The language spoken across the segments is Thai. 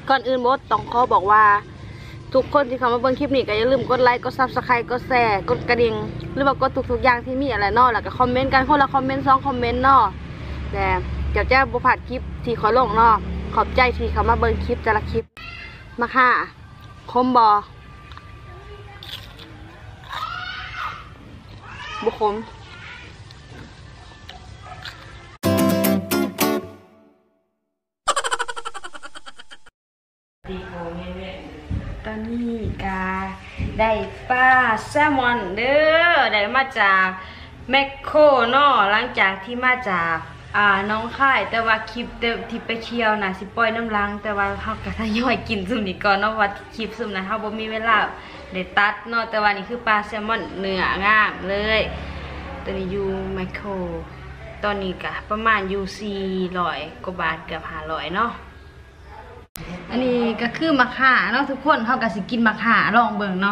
ก่อนอื่นบดต้องขอบอกว่าทุกคนที่เข้ามาเบิ่งคลิปนี้ก็อย่าลืมกดไลค์กดซับสไครต์กดแชร์กดกระดิ่งหรือว่ากดทุกๆอย่างที่มีอะไรเนาะแล้วก็คอมเมนต์กันคนละคอมเมนต์2 คอมเมนต์เนาะแต่เดี๋ยวจะบ่พลาดคลิปที่ขอลงเนาะขอบใจที่เข้ามาเบิ่งคลิปแต่ละคลิปมาค่ะคมบ่บุคมตอนนี้กาได้ปลาแซลมอนเด้อได้มาจากแมคโครเนาะหลังจากที่มาจากน้องค่ายแต่ว่าคลิปที่ไปเที่ยวนะสิปล่อยน้ำลังแต่ว่าเขาก็ทยอยกินซุมนี้ก่อนเนาะว่าคลิปซุมนะเขาบ่มีเวลาได้ตัดเนาะแต่ว่านี่คือปลาแซลมอนเนื้องามเลยตัวนี้อยู่แมคโครตอนนี้ก็ประมาณอยู่400 กว่าบาทเกือบ500เนาะอันนี้ก็คือมะข่าเนาะทุกคนเขาก็สิกินมะข่าลองเบิ่งเนาะ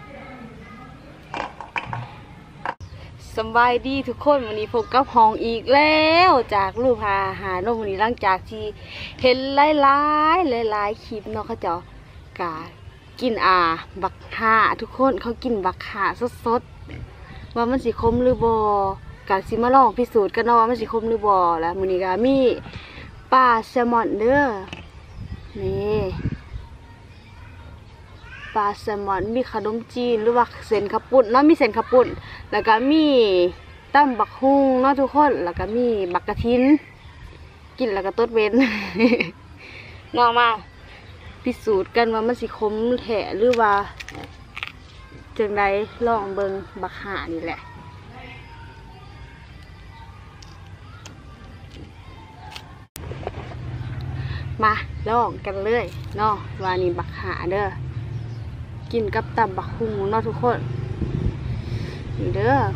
สบายดีทุกคนวันนี้พบกับห้องอีกแล้วจากรูปอาหารวันนี้หลังจากที่เห็นหลายคลิปเนาะเขาเจ้ากากินบักข่าทุกคนเขากินบักข่าสดๆว่ามันสิคมหรือบ่กาสิมาลองพิสูจน์กันเนาะว่ามันสิคมหรือบ่แล้วมื้อนี้ก็มีปลาแซลมอนเด้อนี่ปลาแซลมอนมีขนมจีนหรือว่าเส้นข้าวปุ้นเนาะมีเส้นข้าวปุ้นแล้วก็มีตำบักฮุ่งเนาะทุกคนแล้วก็มีบักกะทินกินแล้วก็ตดเว้น นอกมาพิสูจน์กันว่ามันสิคมแท้หรือว่าจังไดลองเบิ่งบักห่านี่แหละมาลองกันเลยเนาะว่านี่บักหาเด้อกินกับตำบักฮุ่งเนาะทุกคนนี่เด้อ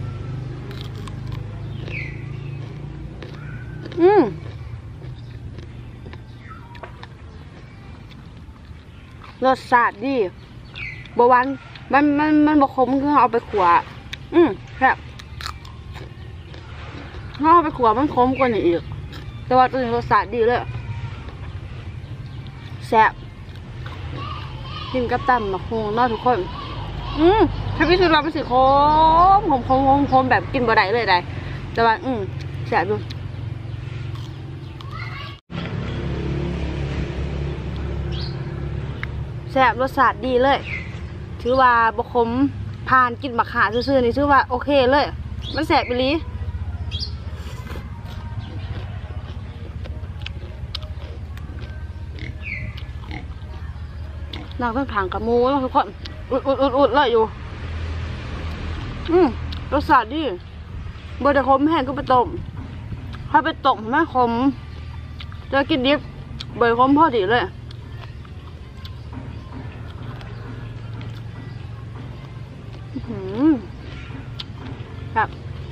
รสชาติดีบหวานมันบกขมคือเอาไปขัวครับเอาไปขัวมันขมกว่านี้อีกแต่ว่าตัวนี้รสชาติดีเลยแซ่บกินกับตำบักฮุ่งเนาะทุกคนถ้าพี่ซื้อเราไปสิคมแบบกินบ่ได้เลยได้แต่ว่าแซ่บดูแซ่บรสชาติดีเลยถือว่าบ่ขมผ่านกินบักข่าซื่อๆนี่ถือว่าโอเคเลยมันแซ่บไปลีนางต้องถางกับมูแล้วทุกคนอุดเลยอยู่รสชาติดีบ่ได้ขมแห้งก็ไปต้มถ้าไปต้มไม่ขมจะกินดิบเบยขมพอดีเลยครับ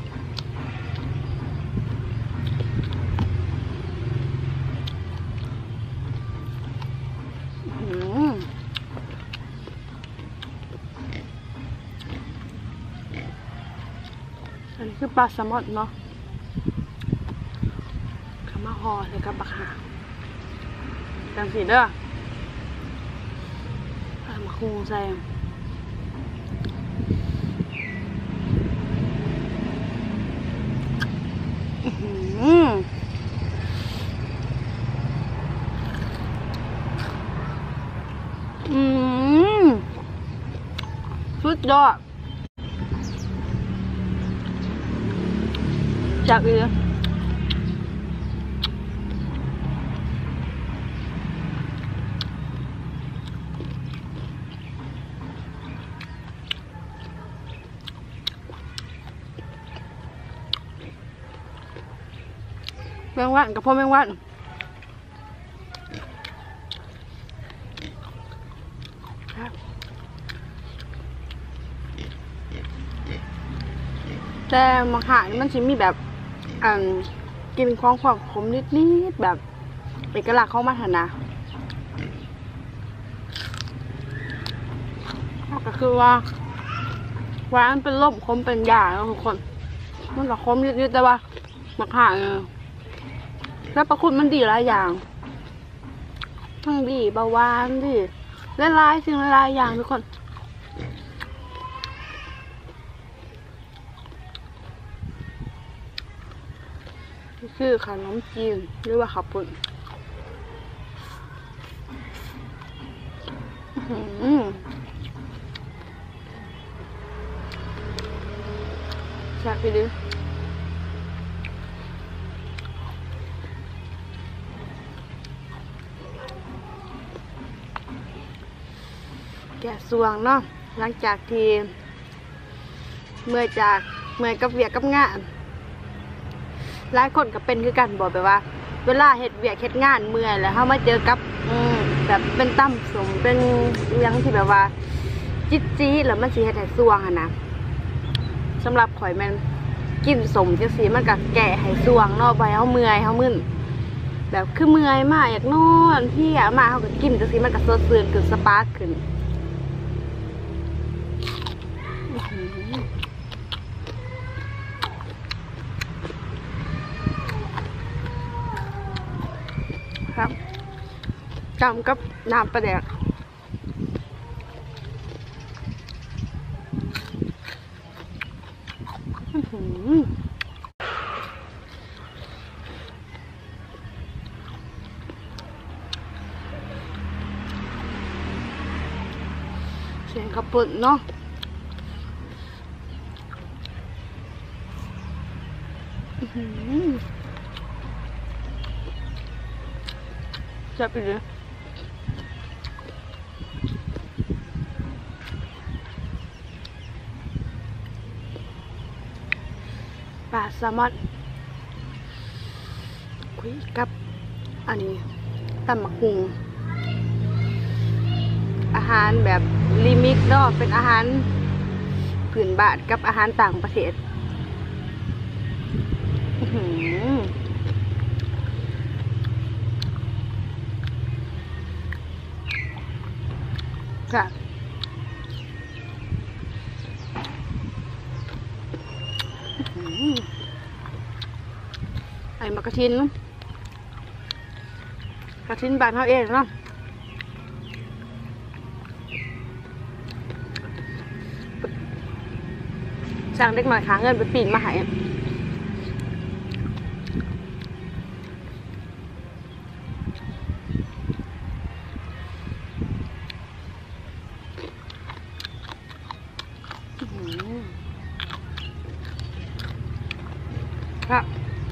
อันนี้คือปลาแซลมอนเนาะขามาห่อเลยกับบักห่าจังสีเด้อมาคูใส่สุดยอดจากอีกแมงวันกับพ่อแมงวันแต่มะขามมันจะมีแบบกินความขมนิดแบบเอกลักษณ์ของมันนะก็คือว่าหวานเป็นลมขมเป็นยาทุกคนมันก็ขมนิดแต่ว่ามะขามแล้วประคุณมันดีหลายอย่างทั้งดีเบาหวานดิละลายสิ่งละลายอย่างทุกคนคือขนมจีนหรือว่าข้าวปุ้นแซ่บไปดิแกะสวงเนาะหลังจากที่เมื่อยกับเวียกกับงานหลายคนก็เป็นคือกันบอกไปว่าเวลาเฮ็ดเวียกเฮ็ดงานเมื่อยแล้วเฮามาเจอกับแบบเป็นตั้มสมเป็นยังที่แบบว่าจี๊ดแล้วมันสิเฮ็ดให้สวงหั่นนะสำหรับข่อยมันกินสมจังซี่มันก็แก้ให้สวงเนาะบ่ให้เฮาเมื่อยเฮามึนแบบคือเมื่อยมากอยากนอนพี่มาเฮาก็กินจังซี่มันก็สดชื่นขึ้นสปาร์คขึ้นครับจำกับน้ำปลาแดกเสียงกระปุกเนาะจับไปเลยปลาแซลมอนคุยกับอันนี้ตำบักหุ่งอาหารแบบลิมิตเนาะเป็นอาหารพื้นบ้านกับอาหารต่างประเทศค่ะไอ้มากระทินบ้านเขาเองเนาะสั่งเด็กหน่อยขาเงินไปปีนมาให้ครับ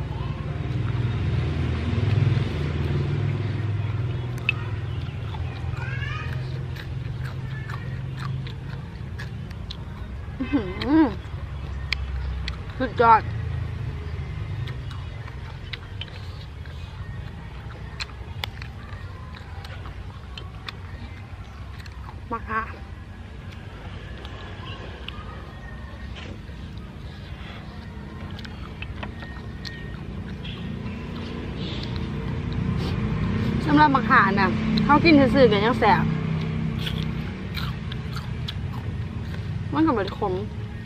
สุดยอดมากค่ะสำหรับมักหาน่ะเขากินซื่อๆกันยังแสบมันก็เหมือนขม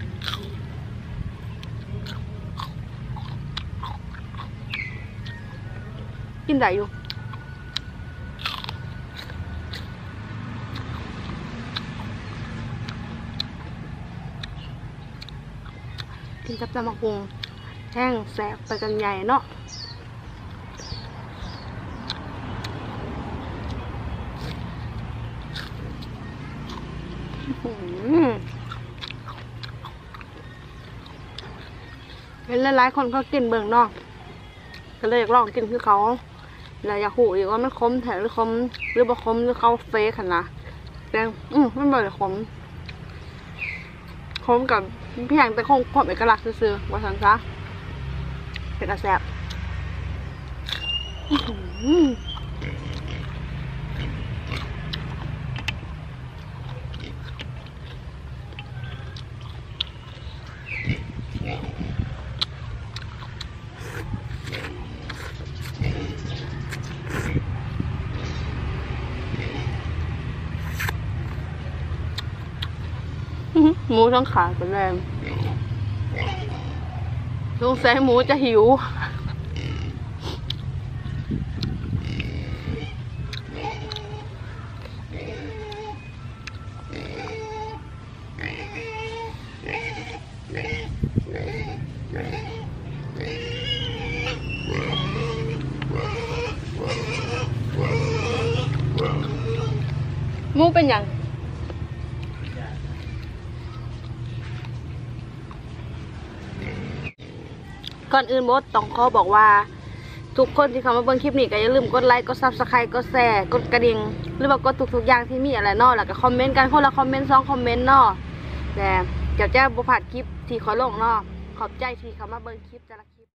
กินได้อยู่กินกับตำบักหุ่งแห้งแสบไปกันใหญ่เนาะเห็นหลายๆคนเขากินเบิ่งเนาะก็เลยอยากลองกินคือเขาแล้วอยากหูอีกว่ามันคมแถวหรือคมหรือบ่คมหรือเขาเฟกขนาดแต่มันบ่ได้คมกับเพียงแต่คงความเอกลักษณ์ซื่อๆว่าซั่นซะเป็นกระแสบหมูทั้งขาเป็นแรงสงสัยหมูจะหิวมูเป็นอย่างก่อนอื่นบดต้องขอบอกว่าทุกคนที่เข้ามาเบิ่งคลิปนี้ก็อย่าลืมกดไลค์กดซับสไครต์กดแชร์กดกระดิ่งหรือว่ากดทุกๆอย่างที่มีอะไรเนาะแล้วก็คอมเมนต์กันคนละคอมเมนต์2 คอมเมนต์เนาะแต่เดี๋ยวจะบ่พลาดคลิปที่ขอลงเนาะขอบใจที่เข้ามาเบิ่งคลิปแต่ละ